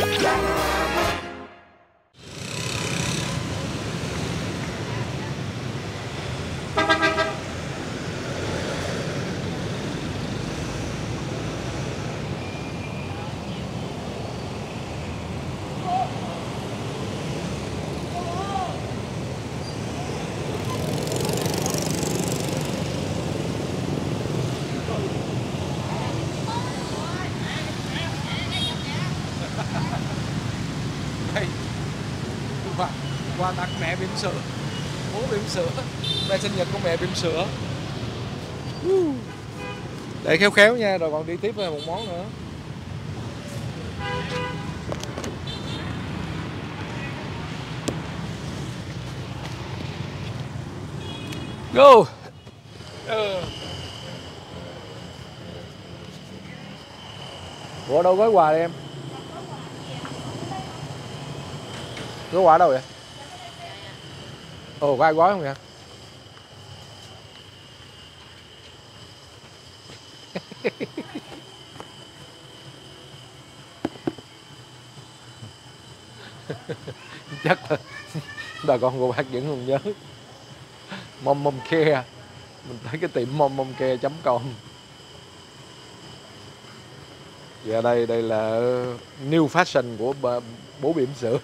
Đây, quà tặng mẹ bỉm sữa, bố bỉm sữa, mẹ sinh nhật của mẹ bỉm sữa. Để khéo khéo nha, rồi còn đi tiếp với một món nữa. Go. Ủa đâu gói quà đi em? Gói quà đâu vậy? Ồ, có ai gói không vậy? Chắc là bà con cô bác vẫn còn nhớ Mom Mom Care. Mình thấy cái tiệm mommomcare.com. Và đây là new fashion của bố bỉm sữa.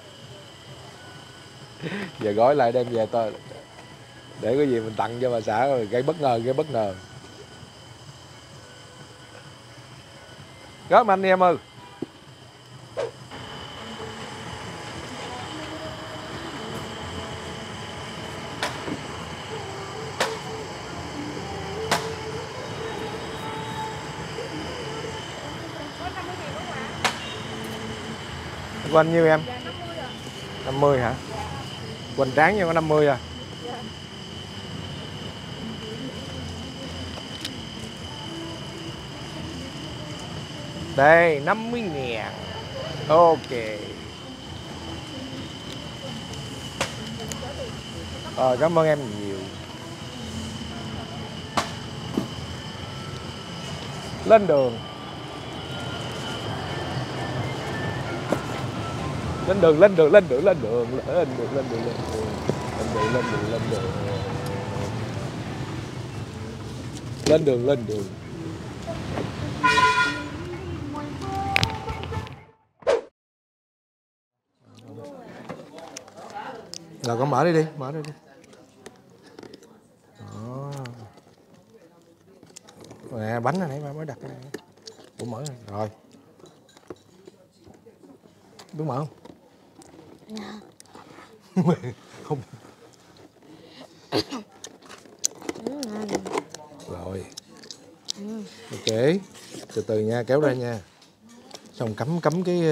Giờ gói lại đem về tôi để có gì mình tặng cho bà xã rồi gây bất ngờ. Góp anh em ơi. Của anh nhiêu em? 50 hả? Hoành tráng nhiêu có 50 à? Đây 50.000. Ok. Cảm ơn em nhiều. Lên đường. Lên đường. Lên đường. Rồi con mở đi. Đó. Nè, bánh này nãy ba mới đặt cái này. Ủa mở rồi. Đúng mở không? Không. Rồi. Ok. Từ từ nha, kéo ra nha. Xong cắm cái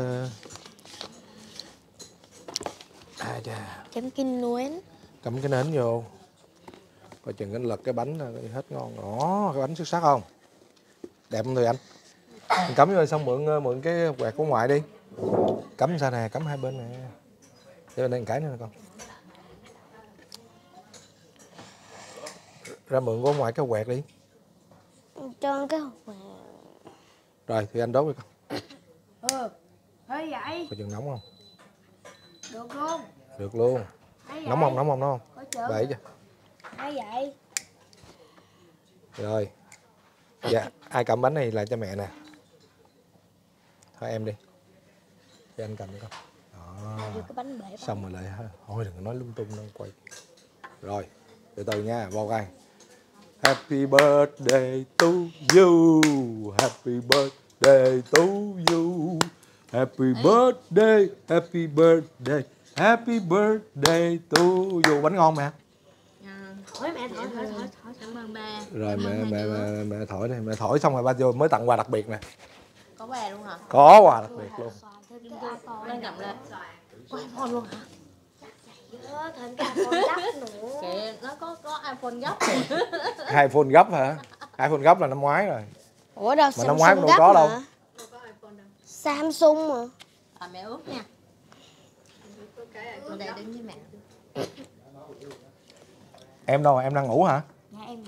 chấm kinh nến. Cắm cái nến vô. Coi chừng cái lật cái bánh hết ngon. Đó, cái bánh xuất sắc không? Đẹp không tụi anh? Mình cắm vô xong mượn cái quẹt của ngoại đi. Cắm ra nè, cắm hai bên nè. Để bên đây một cái nữa nè con. Ra mượn của ngoại cái quẹt đi. Cho cái quẹt. Rồi thì anh đốt đi con. Thôi vậy. Coi chừng nóng không? Được luôn. Được luôn. Nóng không? Vậy chứ. Hay vậy. Rồi. Dạ, ai cầm bánh này lại cho mẹ nè. Thôi em đi. Cho anh cầm đi con. Đó. Cái bánh bể. Xong rồi lại thôi đừng có nói lung tung đâu quay. Rồi, từ từ nha, vô coi. Happy birthday to you. Happy birthday to you. Happy birthday, happy birthday. Happy birthday to you. Bánh ngon mẹ. Thổi mẹ thổi. Cảm ơn ba. Rồi mẹ thổi đi, mẹ thổi xong rồi ba vô mới tặng quà đặc biệt nè. Có quà luôn hả? Có quà đặc biệt luôn. Lên cầm lên. Có iPhone luôn hả? Thêm cái iPhone gấp nữa. Kìa, nó có iPhone gấp. iPhone gấp hả? iPhone gấp là năm ngoái rồi. Ủa đâu, mà năm ngoái cũng đâu có đâu. Samsung mà. Mẹ ướt nha. Ở đây đứng với mẹ. Em đâu, em đang ngủ hả? Dạ em ngủ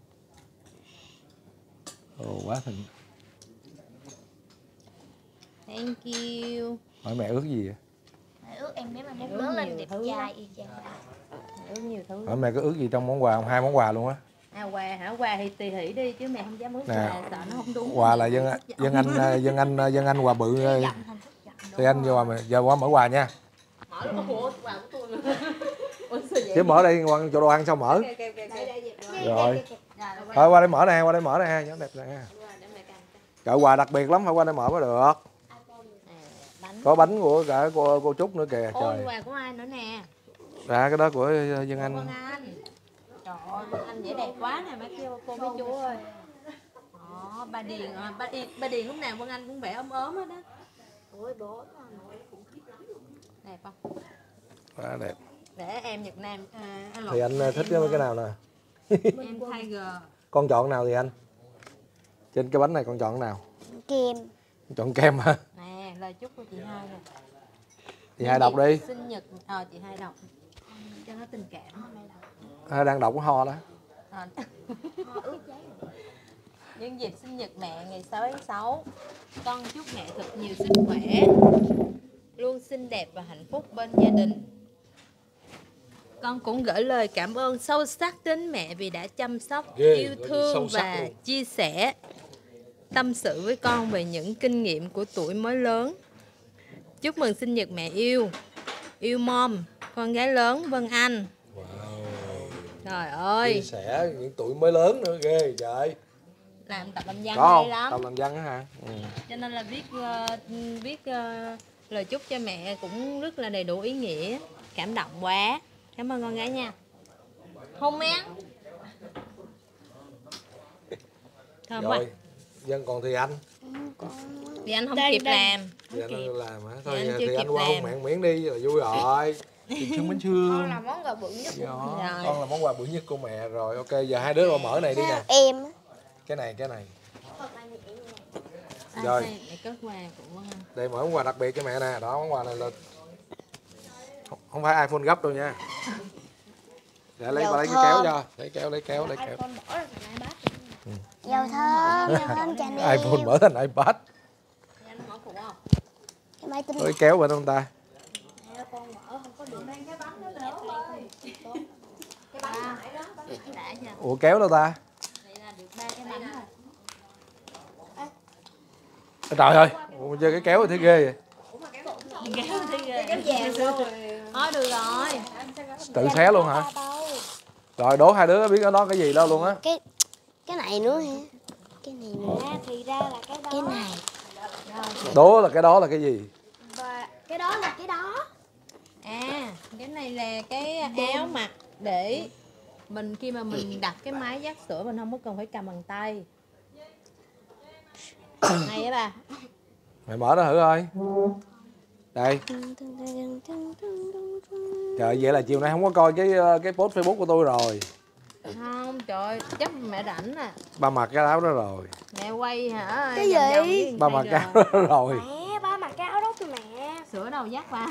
rồi. Ồ quá thịnh. Thank you. Hỏi mẹ ước gì vậy? Mẹ ước em nếu mà muốn lớn lên đẹp trai y chang ba. Ước nhiều thứ. Hỏi mẹ có ước gì trong món quà không? 2 món quà luôn á. À, quà hả? Quà thì tùy hỷ đi chứ mẹ không dám ước Nè, quà sợ nó không đúng. Quà là dân anh quà bự. Thì anh vô mà giờ qua mở quà nha. Mở nó có quà của tôi mà. Chứ mở đây qua chỗ đồ ăn sao mở. Rồi. Thôi qua đây mở nè, qua đây mở nè, nhớ đẹp nè. Trời quà đặc biệt lắm, phải qua đây mở mới được. Có bánh của cả cô Trúc nữa kìa. Ôi, Trời. quà của ai nữa nè? Ra cái đó của Dân Anh. Vân Anh. Trời ơi, Vân Anh dễ đẹp quá nè mấy cô mấy chú ơi. Đó, ba Điền lúc nào Vân Anh cũng vẻ ốm ốm hết đó. Ôi bố. Đẹp không? Quá đẹp. Để em Nhật Nam Thì anh thích cái nào nè? em Tiger. Con chọn nào thì anh? Trên cái bánh này con chọn nào? Kem. Chọn kem hả? Nè, lời chúc của chị Hai nè. Chị Hai đọc đi. Sinh nhật chị Hai đọc cho nó tình cảm. Đang đọc cái ho đó. Nhân dịp sinh nhật mẹ ngày 6 tháng 6, con chúc mẹ thật nhiều sức khỏe, luôn xinh đẹp và hạnh phúc bên gia đình. Con cũng gửi lời cảm ơn sâu sắc đến mẹ vì đã chăm sóc, yêu thương và chia sẻ, tâm sự với con về những kinh nghiệm của tuổi mới lớn. Chúc mừng sinh nhật mẹ yêu. Yêu mom, con gái lớn Vân Anh. Trời ơi. Chia sẻ những tuổi mới lớn nữa ghê trời. Làm tập làm văn Có hay không? lắm. Tập làm văn á hả? Cho nên là viết lời chúc cho mẹ cũng rất là đầy đủ ý nghĩa. Cảm động quá. Cảm ơn con gái nha. Hôn mẹ. Thơm quá. Rồi, Dân còn thì anh. Vì anh không kịp làm. Thì anh làm hả? Thôi Thì anh thì chưa anh kịp qua hôn làm. mẹ miếng đi là vui rồi. Thịt trứng bánh chưng. Con là món quà bự nhất. Đó, Rồi. con là món quà bự nhất của mẹ rồi. Ok, giờ hai đứa vào mở này đi nè. Em. Cái này. À, Rồi. để cất quà của Vân Anh. Đây mở món quà đặc biệt cho mẹ nè. Đó, món quà này là không phải iPhone gấp đâu nha. Để lấy cái kéo cho. Lấy kéo. Dầu thơm, dầu thơm trà nêm. iPhone mở thành iPad. Thì anh mở phụ không? Cái máy tính. Lấy kéo bên ông ta. Con mở không có được. Đã chưa? Ủa kéo đâu ta? Vậy là được 3 cái bánh rồi. Trời ơi, ủa, chơi cái kéo thì thấy ghê vậy. Kéo vàng luôn. Thôi được rồi. Tự xé luôn hả? Rồi đố hai đứa biết nó cái gì đâu luôn á. Cái này nữa hả? Cái này nữa. Thì ra là cái này. Đố là cái đó là cái gì? Và cái đó là cái đó. À, cái này là cái áo mặc để mình khi mà mình đặt cái máy vắt sữa mình không có cần phải cầm bằng tay. Hay á bà. Mày mở nó thử coi. Đây. Trời, vậy là chiều nay không có coi cái post Facebook của tôi rồi. Không, trời ơi, chắc mẹ rảnh à. Ba mặc cái áo đó rồi. Mẹ quay hả? Cái gì? Ba mặc cái áo đó rồi. Mẹ, ba mặc cái áo đó cho mẹ. Sữa đâu dắt ba.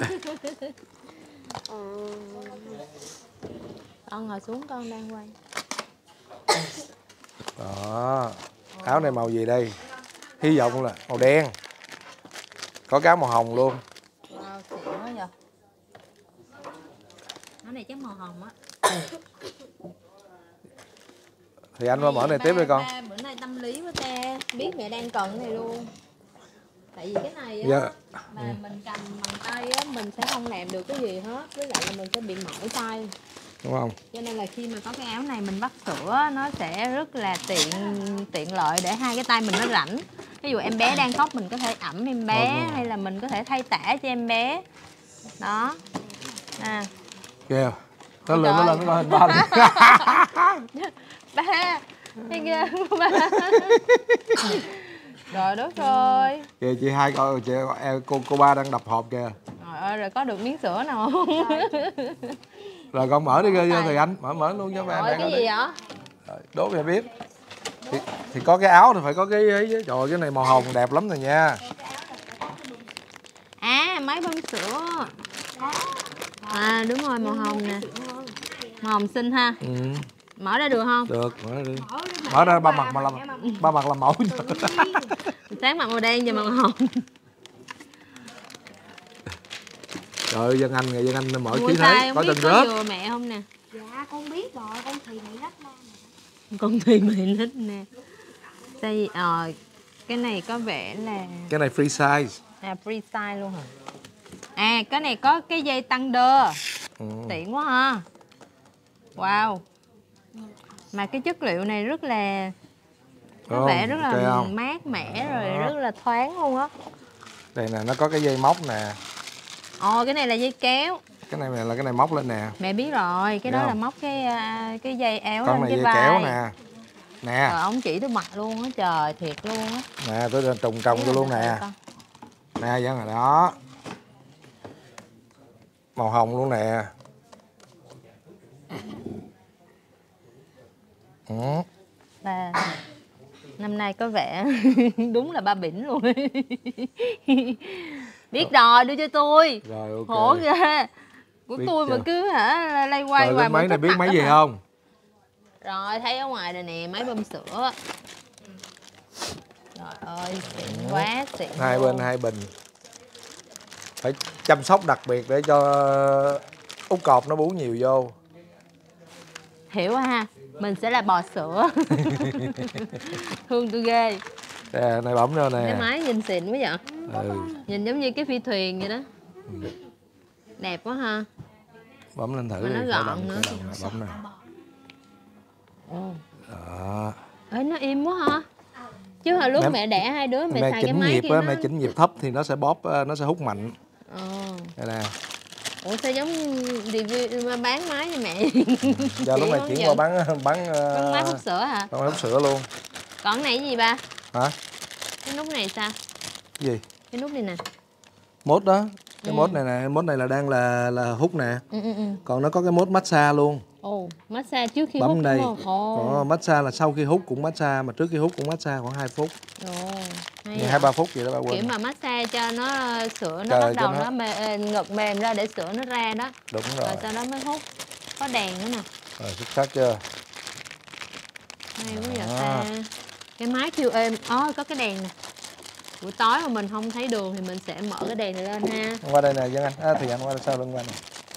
Con ngồi xuống con đang quay. Đó. Áo này màu gì đây? Hy vọng là màu đen. Có cái áo màu hồng luôn. Xịn quá giờ. Nó này chắc màu hồng á. Thì anh qua mở này tiếp đi con. Ba bữa nay tâm lý quá ta. Biết mẹ đang cần cái này luôn. Tại vì cái này á, Dạ. mà mình cầm bằng tay á, mình sẽ không làm được cái gì hết. Với lại là mình sẽ bị mỏi tay. Đúng không? Cho nên là khi mà có cái áo này mình vắt sữa nó sẽ rất là tiện lợi để hai cái tay mình nó rảnh. Ví dụ em bé đang khóc mình có thể ẵm em bé hay là mình có thể thay tã cho em bé. Đó. À. Kìa. Nó lên nó hình ba đi. Ba. Thấy ghê không ba? Rồi đất ơi. Kìa chị Hai coi cô ba đang đập hộp kìa. Trời ơi, rồi có được miếng sữa nào không? Rồi con mở đi thì anh mở luôn cho ba em. Cái gì vậy? Đố mẹ biết. Thì có cái áo thì phải có cái ấy chứ. Trời ơi, cái này màu hồng đẹp lắm rồi nha. À, máy bơm sữa. À đúng rồi, màu hồng nè. Màu hồng xinh ha. Ừ. Mở ra được không? Được, mở ra đi. Mở ra ba mặt làm mẫu. Sáng mặt màu đen và màu hồng. Trời ơi, Dân Anh mở Ủa khí sao thế, không có biết chân có rớt. vừa mẹ không nè? Dạ con biết rồi, con thì mày lách la. Con thì mày thích nè. Đây, cái này có vẻ là Cái này free size. free size luôn hả? À, cái này có cái dây tăng đơ. Ừ. Tiện quá ha. Wow. Mà cái chất liệu này rất là có vẻ rất ok là không? mát mẻ rồi rất là thoáng luôn á. Đây nè, nó có cái dây móc nè. Ồ, cái này là dây kéo. Cái này là cái này móc lên nè. Mẹ biết rồi, cái đó Thấy là không? móc cái dây éo Con lên này cái dây vai. kéo nè. Nè. Trời, ông chỉ tôi mặc luôn á, trời thiệt luôn á. Nè, tôi trùng trồng Thấy tôi không? luôn nè. Con. Nè, Dân rồi đó. Màu hồng luôn nè. Ừ. Ba năm nay có vẻ đúng là ba bỉn luôn. Biết rồi, đưa cho tôi. Rồi ok. Khổ ghê. Của Biết tôi mà chưa? cứ hả lay quay Rồi hoài cái máy này thích biết mặt máy lắm gì mà. không? Rồi thấy ở ngoài này nè, máy bơm sữa. Trời ơi, xịn quá, xịn Hai luôn. bên hai bình. Phải chăm sóc đặc biệt để cho út cọp nó bú nhiều vô. Hiểu ha, mình sẽ là bò sữa. Thương tôi ghê. Nè, này bấm vô Cái nè. máy nhìn xịn quá vậy. Ừ. Nhìn giống như cái phi thuyền vậy đó. Đẹp quá ha. Bấm lên thử Mà đi. nó khởi gọn động, nữa. khởi động nè, bấm nè. Ồ. Đó. Ê, nó im quá ha. Chứ hồi lúc mẹ đẻ hai đứa mẹ xài cái chỉnh máy nhịp kia á, nó... mẹ chỉnh nhịp thấp thì nó sẽ bóp, nó sẽ hút mạnh. Đây nè. Ủa sao giống review mà bán máy cho mẹ? Giờ lúc này chuyển qua bán Bán máy hút sữa hả? bán hút sữa luôn. Còn cái này cái gì ba? Hả? Cái nút này sao? Cái gì? Cái nút này nè. Mốt đó. Cái mốt này nè, mốt này là đang là hút nè. Còn nó có cái mốt massage luôn. Ồ, massage trước khi Bấm hút đây. đúng không? Ồ. Massage là sau khi hút cũng massage, mà trước khi hút cũng massage khoảng 2 phút. Ồ, hay 2-3 vậy. phút vậy đó ba quên. Kiểu mà massage cho nó sữa nó Trời, bắt cho đầu nó- ngực mềm ra để sữa nó ra đó. Đúng Rồi rồi. sau đó mới hút. Có đèn nữa nè. Rồi xuất sắc chưa? Hay quá vậy ta. Cái máy kêu êm. Có cái đèn nè. Buổi tối mà mình không thấy đường thì mình sẽ mở cái đèn này lên ha. Qua đây nè Dân Anh. Thì anh qua sau lưng qua nè.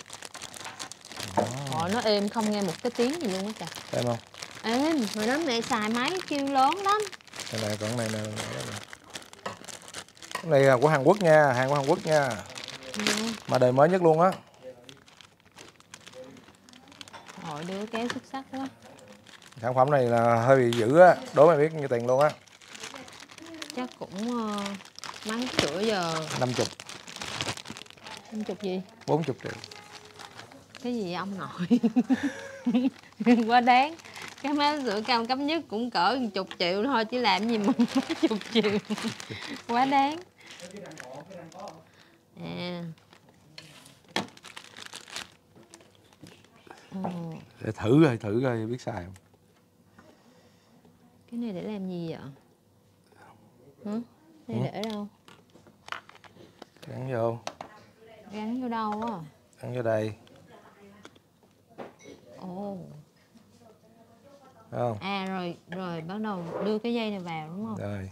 Nó êm không nghe một cái tiếng gì luôn á trời. Xem không? Êm, hồi đó mẹ xài máy kêu lớn lắm. Đây này, còn cái này nè. Cái này là của Hàn Quốc nha, hàng của Hàn Quốc nha. Mà đời mới nhất luôn á. Hội đứa kéo xuất sắc quá. Sản phẩm này là hơi bị dữ á, đố mày biết nhiêu tiền luôn á. Chắc cũng máy hút sữa giờ 50, 50 gì? 40 triệu. Cái gì vậy ông nội? Quá đáng. Cái máy hút sữa cao cấp nhất cũng cỡ 10 triệu thôi chứ làm gì mà mấy chục triệu. Quá đáng. À. Để thử coi biết xài không. Cái này để làm gì vậy? Hả? Cái này để đâu? Gắn vô. Gắn vô đâu á? Gắn vô đây. Ồ. Thấy không? À rồi bắt đầu đưa cái dây này vào đúng không? Rồi.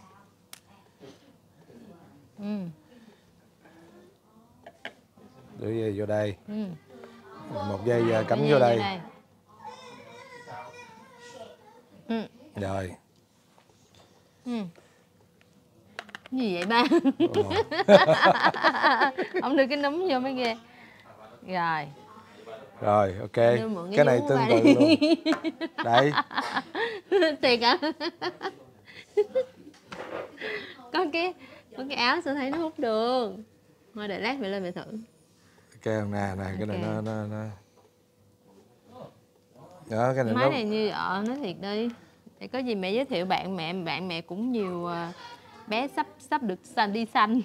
Đưa dây vô đây. Một dây cắm vô đây. Rồi. Cái gì vậy ba? Ông đưa cái núm vô mới ghê. Rồi. Rồi, ok. Đưa mượn Cái này nhúng tương qua tự đi. luôn. Đây. Thiệt hả? Có cái áo sao thấy nó hút được. Thôi để lát mẹ lên mẹ thử. Ok không nè, cái này Ok. nó đó, cái này Máy nó này như vợ nói thiệt đi. Để có gì mẹ giới thiệu bạn mẹ cũng nhiều bé sắp được đi xanh.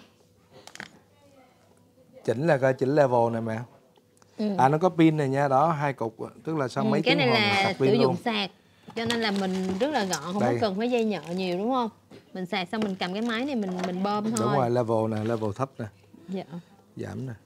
chỉnh là coi chỉnh level này mẹ. Nó có pin này nha, đó 2 cục, tức là sau mấy cái tiếng này hồ là sạc sử pin dụng luôn. sạc cho nên là mình rất là gọn, không Đây. có cần phải dây nhợ nhiều đúng không? Mình sạc xong mình cầm cái máy này mình bơm thôi. Đúng rồi, level nè, level thấp nè. Dạ. Giảm nè.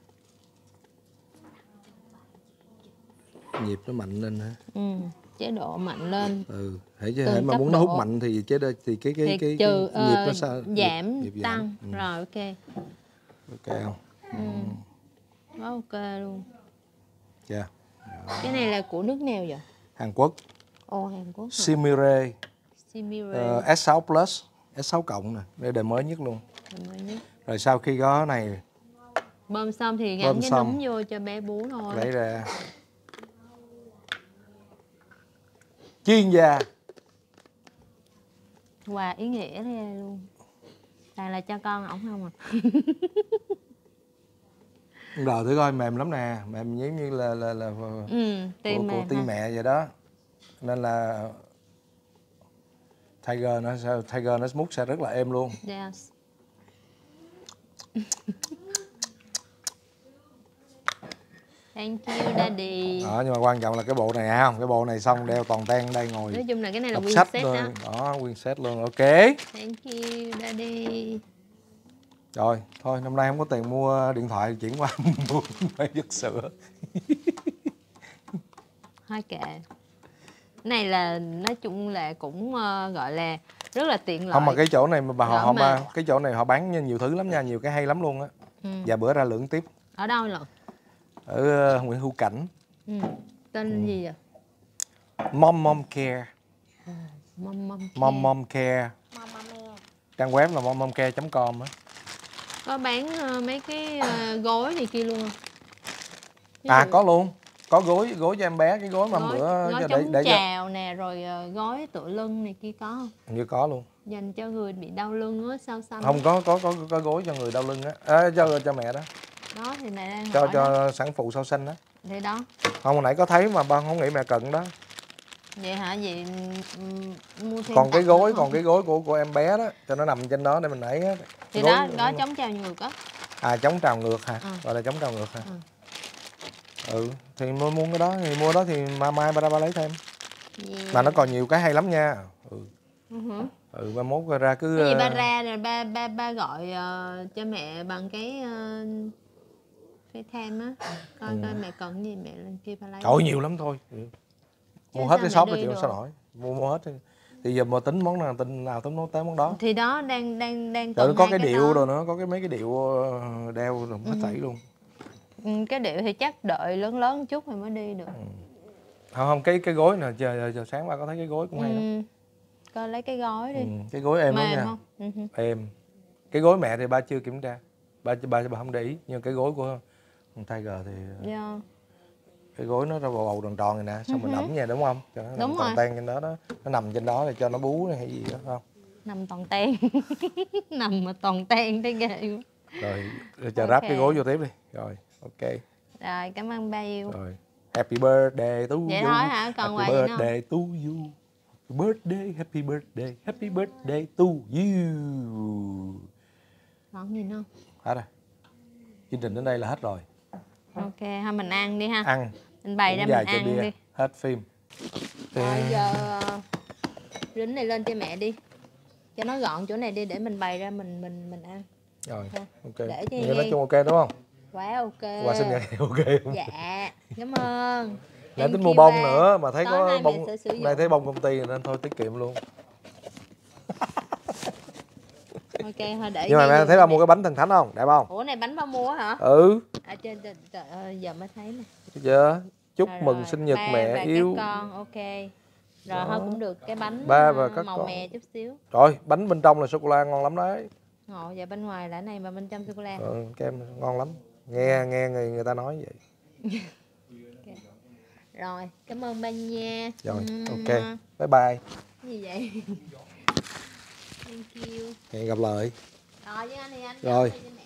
Nhịp nó mạnh lên hả? Chế độ mạnh lên. Hãy Từng mà cấp muốn nó hút độ. mạnh thì thì cái Thì trừ nhịp nó sao? giảm Nhịp tăng. giảm. Rồi ok. Ok không? Quá ok luôn. Dạ. Cái này là của nước nào vậy? Hàn Quốc. Ồ, Hàn Quốc hả? Simire Simire. S6 Plus, S6 cộng nè, đây đời mới nhất luôn. Đời mới nhất. Rồi sau khi có cái này Bơm xong thì bơm gắn cái xong. núm vô cho bé bú thôi. lấy ra chuyên gia. Quà ý nghĩa thế luôn. Toàn là cho con ổng không à. Rồi thử coi mềm lắm nè, mềm giống như là Tim của tim mẹ vậy đó. Nên là Tiger nó mút sẽ rất là êm luôn. Yes. Thank you daddy. Đó, nhưng mà quan trọng là cái bộ này không? Cái bộ này xong đeo toàn ten đây ngồi. Nói chung là cái này là đọc nguyên sách set luôn. đó. Đó, nguyên set luôn. Ok. Thank you daddy. Rồi, thôi năm nay không có tiền mua điện thoại chuyển qua mua phải giật sữa. Thôi kệ. Cái này là nói chung là cũng gọi là rất là tiện lợi. Không, mà cái chỗ này mà Rõ mà. cái chỗ này họ bán nhiều thứ lắm nha, nhiều cái hay lắm luôn á. Và bữa ra lượng tiếp. Ở đâu lận? Ở Nguyễn Hữu Cảnh. Tên gì vậy? Mom Care. Mom Care. Mama mia. Trang web là mommomcare.com á. Có bán mấy cái gối này kia luôn không? À có luôn. Có gối cho em bé, cái gối mà bữa gói chống trào nè, rồi gói tựa lưng này kia có không? Như có luôn. Dành cho người bị đau lưng á, sao xanh. Không, có gối cho người đau lưng á. Cho mẹ đó. Đó thì mẹ đang Cho hỏi đó. sản phụ sau sinh á. Thì đó. Không, hồi nãy có thấy mà ba không nghĩ mẹ cần đó. Vậy hả? Vậy mua thêm Còn cái gối, nữa không? của em bé đó, cho nó nằm trên đó để mình nãy á. Thì đó, gói chống trào ngược á. À, chống trào ngược hả? Gọi là chống trào ngược hả? Thì mua cái đó, thì mai ba lấy thêm. Mà nó còn nhiều cái hay lắm nha. Ba mốt ra cứ cái gì ba ra rồi ba gọi cho mẹ bằng cái thêm á, coi mẹ cần gì mẹ lên kia ba lấy. Trời, nhiều lắm thôi. Mua hết cái shop mà chịu sao nổi. Mua hết. Thì giờ mà tính món nào tính món đó. Thì đó đang Rồi cần có cái điệu đó. rồi nữa, có mấy cái điệu đeo rồi hết thảy luôn. Cái điệu thì chắc đợi lớn chút rồi mới đi được. Không, cái gối nè, giờ sáng ba có thấy cái gối cũng hay lắm. Coi lấy cái gói đi. Cái gối êm lắm nha. Không? Êm. Cái gối mẹ thì ba chưa kiểm tra. Ba không để ý, nhưng cái gối của Tiger thì cái gối nó ra bầu tròn tròn này nè, xong mình ẩm nha, đúng không? Cho nó nằm toàn ten trên đó đó, nó nằm trên đó để cho nó bú hay gì đó không? Nằm toàn ten. Nằm mà toàn ten thấy ghê. Rồi chờ ráp cái gối vô tiếp đi. Rồi, ok. Rồi, cảm ơn ba yêu. Rồi, happy birthday to you. Vậy thôi hả? Còn quà happy gì nữa birthday to you. Happy birthday to you. Còn gì nữa không? Hết rồi. Chương trình đến đây là hết rồi. Ok, thôi mình ăn đi ha. Ăn. Mình bày ra mình ăn bia. đi. Hết phim. Rồi giờ rính này lên cho mẹ đi. Cho nó gọn chỗ này đi để mình bày ra mình ăn. Rồi, ok. Để cho nói chung ok đúng không? Quá ok. Qua sinh nhật ok không? Dạ, cảm ơn. Nãy tính mua bông nữa mà thấy có bông. Này thấy bông công ty nên thôi tiết kiệm luôn. Ok, thôi để. Nhưng mà mẹ thấy ba mua cái bánh thần thánh không? Đẹp không? Ủa này bánh ba mua hả? À trời ơi, giờ mới thấy nè. Giờ chúc Rồi, mừng sinh nhật mẹ và yêu. các con, ok. Rồi thôi cũng được cái bánh Ba và các màu con. mè chút xíu. Rồi, bánh bên trong là sô cô la ngon lắm đấy. Ngộ, và bên ngoài là này mà bên trong sô cô la. Kem ngon lắm. Nghe người ta nói vậy. Okay. Rồi, cảm ơn ba nha. Rồi, ok. Bye bye. Cái gì vậy? Thank you. Hẹn gặp lại. Rồi với anh thì anh Rồi. cho mẹ.